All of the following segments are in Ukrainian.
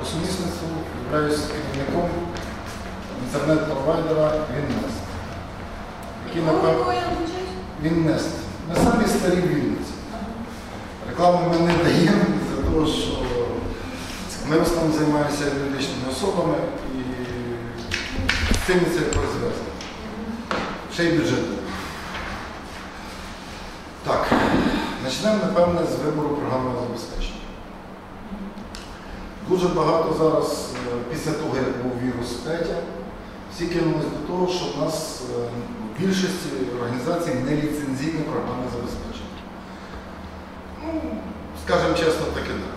По сумісництву являюсь керівником інтернет-провайдера Віннест. Віннест. Ми самі старі в Вінниці. Рекламу ми не даємо за того, що ми в основному займаємося юридичними особами і з цим це розв'язано. Ще й бюджет. Так, почнемо, напевне, з вибору програмного забезпечення. Дуже багато зараз, після того, як був вірус Петя, всі кинулись до того, що в нас в більшості організацій неліцензійне програмне забезпечення. Ну, скажімо чесно, таке так.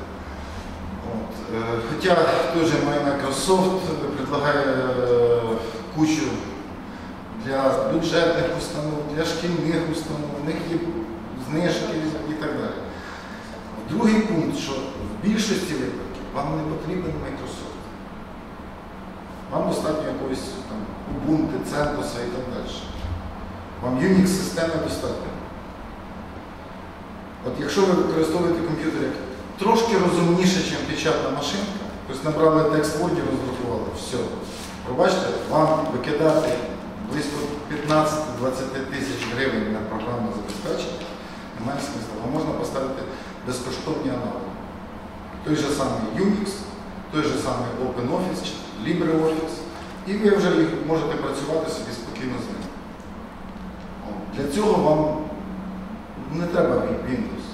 Хоча той же Microsoft предлагає кучу для бюджетних установ, для шкільних установ, в них є знижки і так далі. Другий пункт, що в більшості випадків вам не потрібен Microsoft. Вам достатньо якоїсь там Ubuntu, CentOS і так далі. Вам Unix-системи достатньо. От якщо ви використовуєте комп'ютер як трошки розумніше, ніж печатна машинка, тобто набрали текст Word і роздрукували, все. Пробачте, вам викидати близько 15-20 тисяч гривень на програмне забезпечення немає смисла. Вам можна поставити безкоштовні аналоги. Той же самий Unix, той же самий OpenOffice, LibreOffice, і ви вже можете працювати собі спокійно з ним. Для цього вам не треба Windows.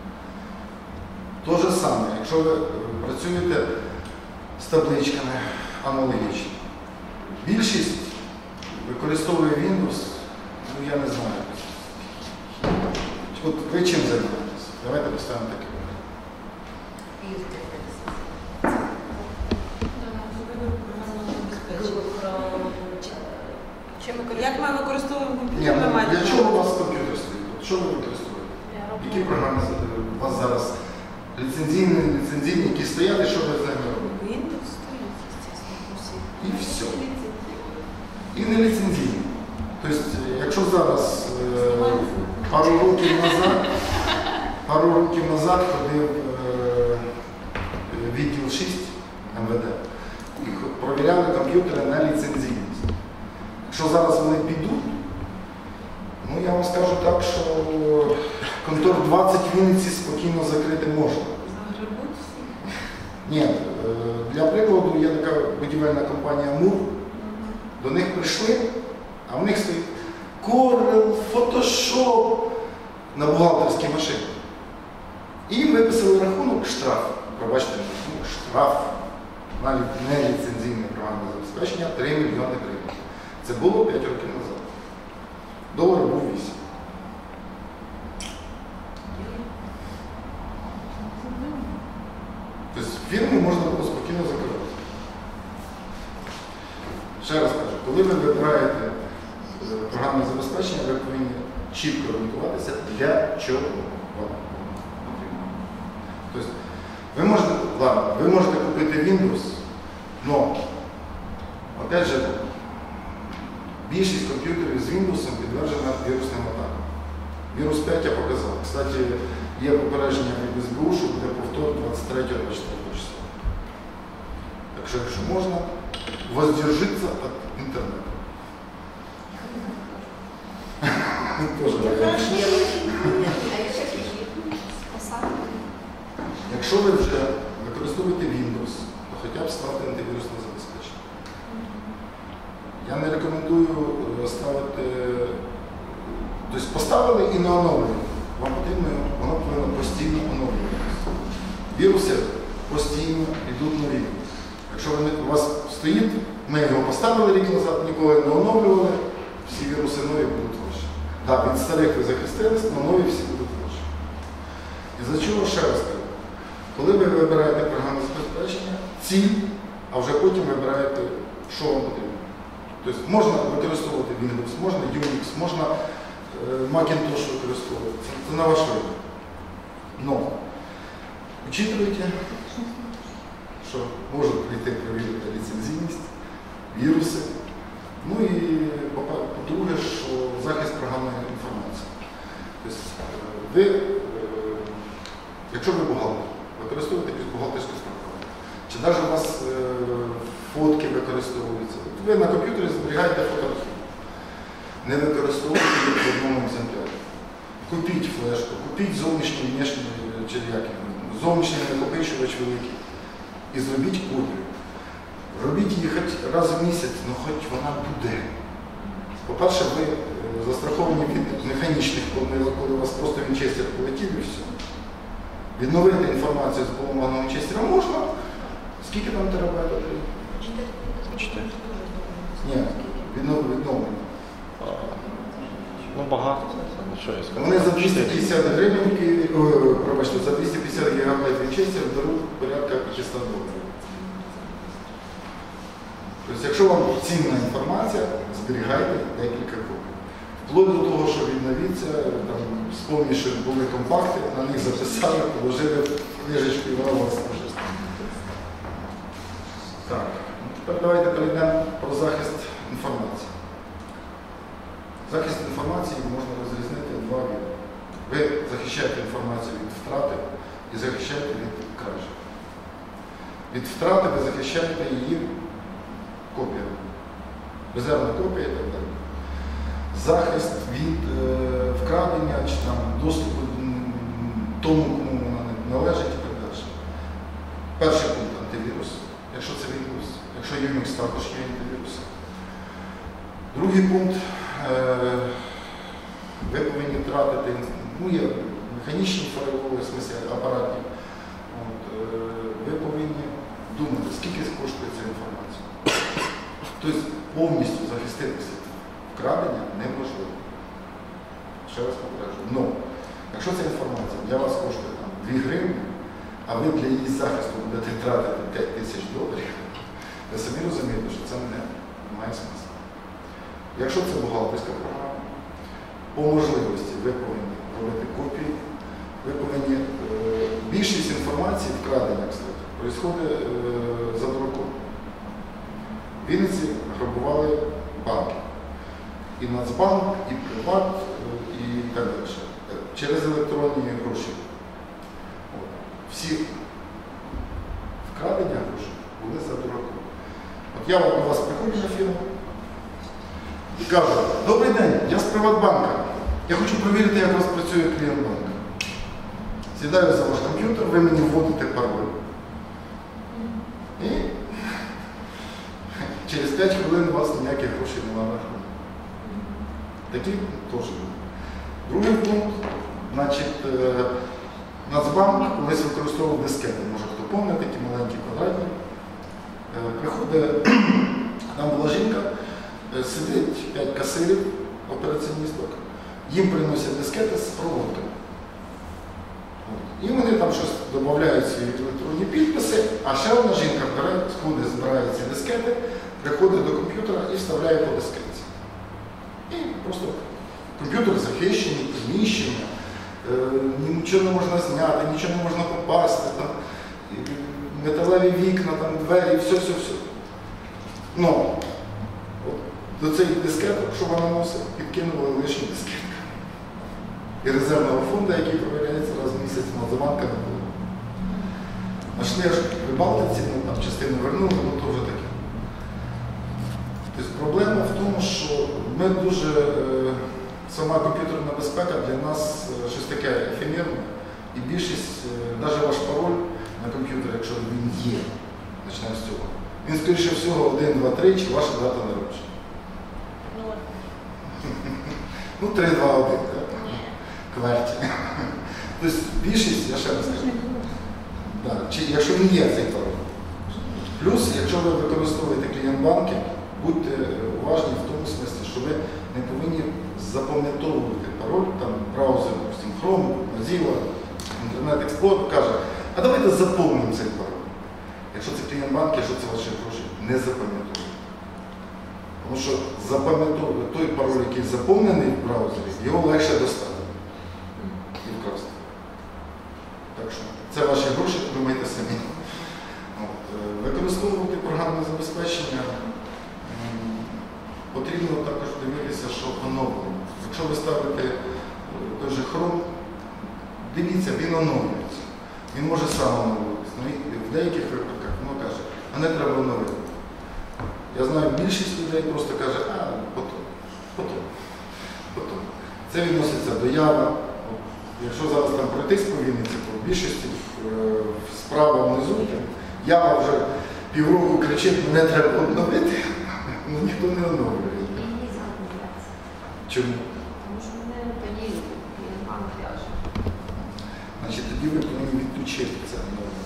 То же саме, якщо ви працюєте з табличками аналогічно. Більшість використовує Windows, ну я не знаю. От ви чим займаєтесь? Давайте поставимо таке. Як ми використовуємо комп'ютер? Для чого у вас комп'ютер стоїть? Що ви використовуєте? Які програми у вас зараз ліцензійні, які стоять, і що ви з ними робите? Windows стоїть, звісно, і все. І не ліцензійні. Тобто, якщо зараз пару років назад ходив відділ 6 МВД і провіряли комп'ютери на ліцензійність. Якщо зараз вони підуть, ну я вам скажу так, що контор 20 в Вінниці спокійно закрити можна. Ні, для прикладу є така будівельна компанія МУР, до них прийшли, а в них стоїть Corel, Photoshop на бухгалтерській машині. І виписали рахунок штраф. Пробачте, штраф на неліцензійне програмне забезпечення 3 мільйони гривень. Це було 5 років назад. Долар був 8. Тобто фірму можна було спокійно закривати. Ще раз кажу, коли ви вибираєте програмне забезпечення, ви повинні чітко орієнтуватися, для чого вам потрібно. Тобто, ви можете купити Windows, але, опять же, більшість комп'ютерів з Windows підтверджена вірусним атакам. Вірус 5 я показав. Кстати, є попередження від СБУ, що буде повтор 23-24 числа. Так що, якщо можна, воздержиться від інтернету. Якщо ви вже використовуєте Windows, то хоча б ставте антивірусне забезпечення. Я не рекомендую ставити, тобто поставили і не оновлювали. Вам потрібно, воно повинно постійно оновлюватися. Віруси постійно йдуть нові. Якщо у вас стоїть, ми його поставили рік назад, ніколи не оновлювали, всі віруси нові будуть ваші. Так, від старих ви захистились, але нові всі будуть ваші. І за чого ще раз кажу? Коли ви вибираєте програмне забезпечення, ціль, а вже потім вибираєте, що вам потрібно. Тобто можна використовувати Windows, можна Unix, можна Macintosh використовувати. Це на ваш вибір. Но учитывайте, що можуть прийти перевірити ліцензійність, віруси. Ну і по-друге, що захист програмної інформації. Тобто ви, якщо ви бухгалтер, використовуєте якусь бухгалтерську справу, чи навіть у вас фотки використовуються. Ви на комп'ютері зберігаєте фотоархів. Не використовуйте їх в одному екземплярі. Купіть флешку, купіть зовнішній, внешній, чи як, зовнішній накопичувач великий і зробіть копію. Робіть її хоч раз в місяць, але хоч вона буде. По-перше, ви застраховані від механічних помилок, коли у вас просто вінчестер полетів і все. Відновити інформацію з поламаного вінчестера можна. Скільки там терабайт? 4. Ні, відновлено. Ну, багато. Що я скажу? Вони за 250 гривень, пробачте, за 250 гігабайт вінчестер беруть порядка 500 доларів. Тобто, якщо вам цінна інформація, зберігайте декілька копій. Вплоть до того, що відновіться, спомніть, що були компакти, на них записали, положили в книжечку і вона у вас лежить. Так, тепер давайте перейдемо про захист інформації. Захист інформації можна розрізнити в два види. Ви захищаєте інформацію від втрати і захищаєте від кражі. Від втрати ви захищаєте її копіями. Резервна копія і так далі. Захист від вкрадення чи там, доступу тому, кому вона не належить і так далі. Перший пункт – антивірус, якщо це Windows, якщо Unix також є антивірус. Другий пункт – ви повинні тратити, є механічні фаєрволи, в смысле апаратні. Ви повинні думати, скільки коштує ця інформація. Тобто повністю захиститися вкрадення неможливо. Ще раз попереджу. Но, якщо ця інформація для вас коштує там, 2 гривні, а ви для її захисту будете тратити 5 тисяч доларів, ви самі розумієте, що це не має смисла. Якщо це бухгалтерська програма, по можливості ви повинні робити копії, ви повинні, більшість інформації, вкрадення, кстати, відбувається за дураком. В Вінниці грабували банки. І Нацбанк, і Приват, і так далі. Через електронні гроші. Всі вкрадення грошей були за дураком. От я до вас приходжу на фірму і кажу: добрий день, я з Приватбанка. Я хочу перевірити, як у вас працює клієнт банка. Сідаю за ваш комп'ютер, ви мені вводите пароль. І через 5 хвилин у вас ніяких грошей немає на рахунку. Такі теж. Другий пункт, значить, Нацбанк колись використовував дискети. Може хто пам'ятає, такі маленькі квадратні. Приходить, там була жінка, сидить 5 касирів, операційністок, їм приносять дискети з проводками. І вони там щось додають свої електронні підписи, а ще одна жінка бере, сходить, збирає ці дискети, приходить до комп'ютера і вставляє по дискеті. І просто комп'ютер захищений, приміщення, нічого не можна зняти, нічого не можна попасти, там, металеві вікна, там, двері, все-все-все. Но до цих дискеток, що вона носить, підкинули лишні дискетки. І резервного фонду, який провіряється раз в місяць, Нацбанка не було. Нашли аж в Балтиці, там частину вернули, то вже таке. Тобто проблема в тому, що ми дуже, сама комп'ютерна безпека для нас щось таке ефемерне, і більшість, навіть ваш пароль на комп'ютері, якщо він є, почнемо з цього, він, скоріше всього, 1, 2, 3, чи ваша дата народження. Ну, 3, 2, 1, так. Кверті. Тобто більшість, я ще раз скажу, якщо він є цей пароль. Плюс, якщо ви використовуєте клієнт-банки, будьте уважні в тому смислі, що ви не повинні запам'ятовувати пароль, там браузер, допустим, Chrome, Mozilla, Internet Explorer каже, а давайте заповнимо цей пароль. Якщо це клієнт-банк, якщо це ваші гроші, не запам'ятовуйте. Тому що запам'ятовувати той пароль, який заповнений в браузері, його легше достати і вкрасти. Так що це ваші гроші, думайте самі. Використовувати програмне забезпечення потрібно також дивитися, що оновлено. Якщо ви ставите той же Chrome, дивіться, він оновлюється. Він може сам оновлюватися. В деяких випадках воно каже, мене треба оновити. Я знаю, більшість людей просто каже, потім. Це відноситься до ява. Якщо зараз там пройтись по Вінниці, то в більшості справа внизу, ява вже півроку кричить, мене треба оновити, але ніхто не оновлює. Чому? Тому що мене тоді банк в'яже. Значить, тоді ви повинні відключити це оновлення.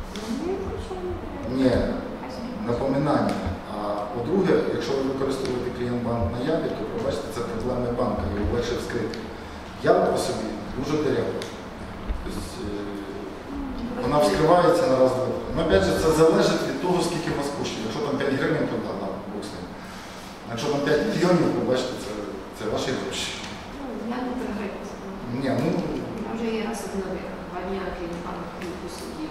Ні, напоминання. А по-друге, якщо ви використовуєте клієнт-банк на яві, то побачите, це проблеми банка, його легше вскрити. Ява по собі дуже дерева. Тобто, вона вскривається на раз-два. Ну, опять же, це залежить від того, скільки у вас коштів. Якщо там 5 гривень, то да, Бог з ним. Якщо там 5 мільйонів, то бачите, це ваші гроші. Я не програюся. Ні, ну, Я вже є раз обновив. 2 дня клієнт-банк не судді.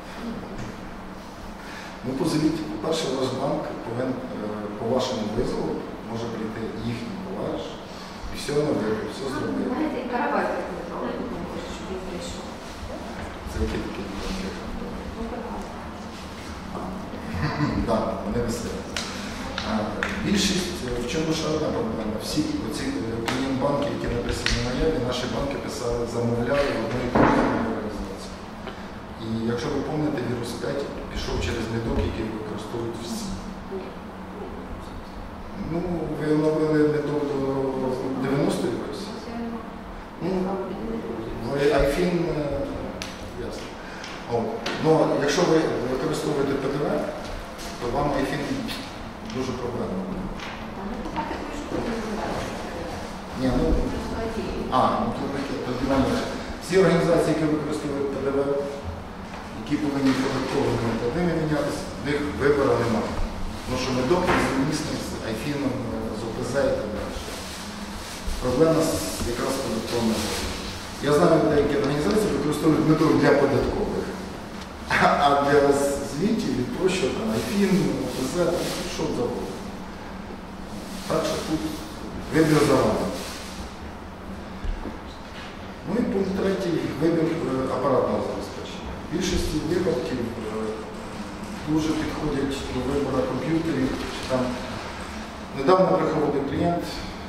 ну позовіть, по-перше, ваш банк повинен по вашому визову може прийти їхній товариш і все оновити, все зробити. Знаєте, і каравай так не правильно, щоб він прийшов. Це які такі банки? Ну, каравай. Так, вони веселі. Більшість, в чому ще одна проблема? Всі оці клієнт-банки, які написані на яві, наші банки писали, замовляли в одної організації. І якщо ви пам'ятаєте, вірус 5 пішов через недок, який використовують всі. Ну, ви оновили недок до 90-ї якось? Ну, ви iFin, ясно. Ну, якщо ви використовуєте ПДВ, то вам iFin дуже проблемно буде. Ні, ну, тоді нам всі організації, які використовують ПДВ, які повинні податковими платними мінятися, в них вибору немає. Тому що медок не змісний з айфіном, з ОПЗ і так далі. Проблема якраз податковими. Я знаю, деякі організації використовують медок для податкових, а для звітів відпрощують там айфін, ОПЗ, що завгодно. Так що тут вибір за вами. Ну і пункт третій – вибір апаратного забезпечення. В більшості випадків дуже підходять до вибору комп'ютерів. Там недавно приходив клієнт,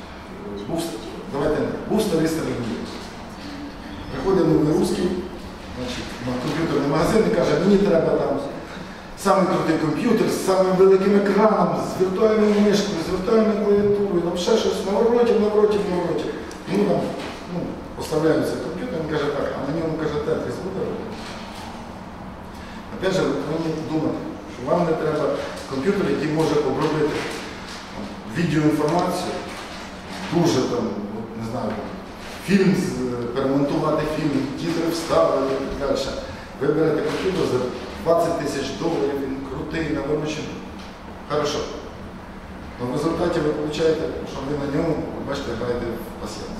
був старий Linux. Приходить новий русський, на комп'ютерний магазин і каже, мені треба там самий крутий комп'ютер з самим великим екраном, з віртуальною мишкою, з віртуальною клавіатурою, там ще щось наворотів. Ну, там, поставляються комп'ютер, він каже так, а на ньому каже Тетріс буде робити. Опять же, ви повинні думати, що вам не треба комп'ютер, який може обробити відеоінформацію, дуже там, не знаю, фільм, перемонтувати фільм, тітри вставити і так далі. Ви берете комп'ютер за $20 тисяч, він крутий, наворочений. Хорошо. Но в результаті ви отримуєте, що ви на ньому, бачите, граєте в пасіянс.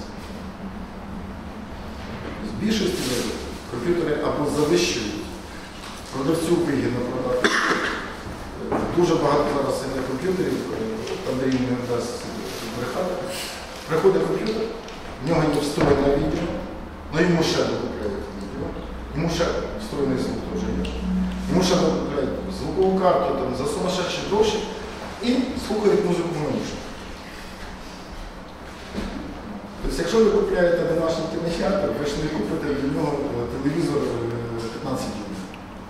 З більшості комп'ютери або завищують, продавцю вигідно продати. Дуже багато зараз є комп'ютерів, там рівні не дасть брехати. Приходить комп'ютер, в нього є встроєне відео, але йому ще докупляють відео, йому ще встроєний звук теж є. Йому ще докупляють звукову карту там, за сумасшедші гроші і слухають музику в наушниках. Тобто, якщо ви купуєте домашній кінотеатр, ви ж не купите для нього телевізор 15 днів.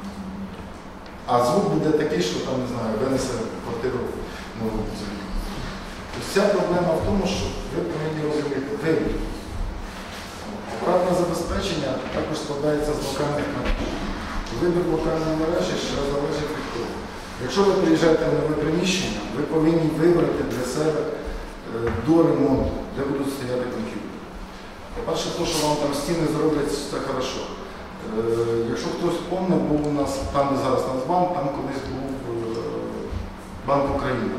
А звук буде такий, що там, не знаю, винесе квартиру нову землю. Тобто, вся проблема в тому, що ви повинні розуміти вибір. Апаратне забезпечення також складається з локальних мереж. Вибір локальної мережі ще залежить від того. Якщо ви приїжджаєте в нове приміщення, ви повинні вибрати для себе до ремонту, де будуть стояти комп'ютери. По-перше, те, що вам там стіни зроблять, це хорошо. Якщо хтось пам'ятає, був у нас, там де зараз Нацбанк, там колись був Банк України.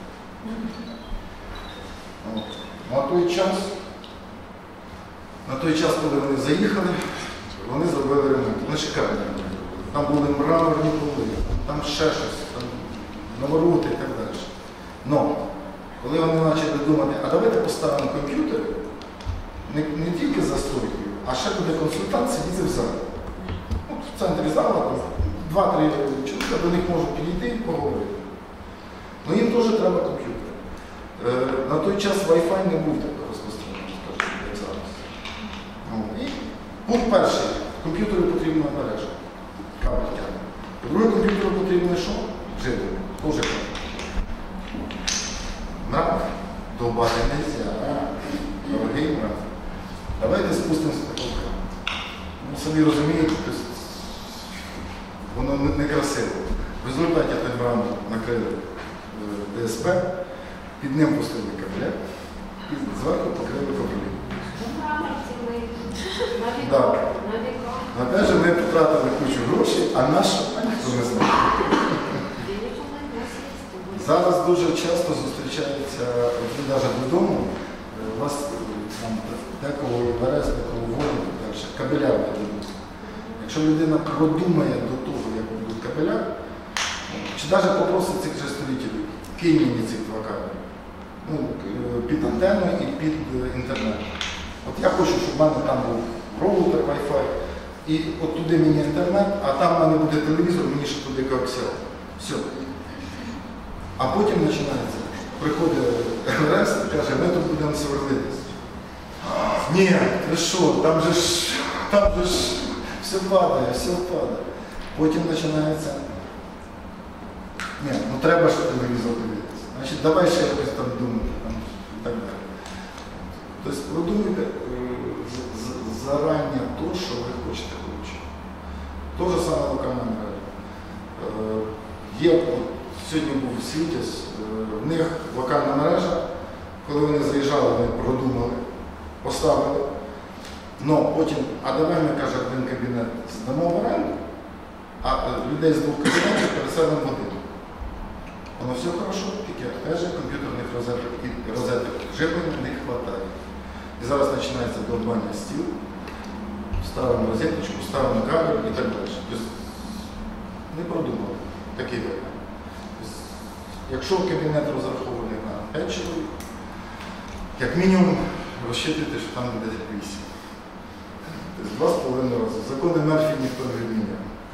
На той час, коли вони заїхали, вони зробили ремонт. Вони шикарні. Там були мраморні поли, там ще щось, там навороти і так далі. Но, коли вони почали думати, а давайте поставимо комп'ютери, не тільки за стойкою, а ще буде консультант сидіти в залі. В центрі зала, 2-3 чоловіка до них можуть підійти і поговорити. Ну їм теж треба комп'ютер. На той час Wi-Fi не був так розпространений, скажімо, як зараз. Ну, і пункт перший. Комп'ютеру потрібна мережа. Кабель тягне. По-друге, комп'ютеру потрібно що? Живлення. Теж кабель. Мрак довбати нельзя, дорогий мрак. Давайте спустимося до потолка. Ну, самі розумієте, воно некрасиво. В результаті той мрак накрили ДСП, під ним пустили кабеля і зверху покрили кабелі. Да. Опять же, ми потратили кучу грошей, а наш ніхто не знає. Зараз дуже часто зустрічається, ви навіть додому, у вас там декого берез, декого воїн, кабеля ведуть. Якщо людина продумає до того, як будуть кабеля, чи навіть попросить цих же строїтелів, кинь мені ці 2 кабелі. Ну, під антенну і під інтернет. От я хочу, щоб в мене там був роутер, Wi-Fi, і от туди мені інтернет, а там в мене буде телевізор, мені ще туди коаксіал. Все. А потім починається. Приходить РС і каже, ми тут будемо сверлитись. Ні, ви що, там же ж все падає, все падає. Потім починається. Ні, ну треба ж телевізор дивитися. Значить, давай ще якось там думати. Там, і так далі. Тобто продумуйте зарані те, що ви хочете отримати. Те ж саме локальна мережа. Є, сьогодні був Світязь, в них локальна мережа, коли вони заїжджали, вони продумали, поставили. Но потім, а давай ми, каже, один кабінет здамо в оренду, а людей з 2 кабінетів переселимо в один. Воно все хорошо, тільки теж комп'ютерних розеток і розеток живлення не вистачає. І зараз починається довбання стіл, ставимо розеточку, ставимо кабель і так далі. Тобто не продумали такий варіант. Тобто, якщо кабінет розрахований на 5 чоловік, як мінімум розчитуйте, що там буде 8. Тобто 2,5 рази. Закони Мерфі ніхто не відміняє.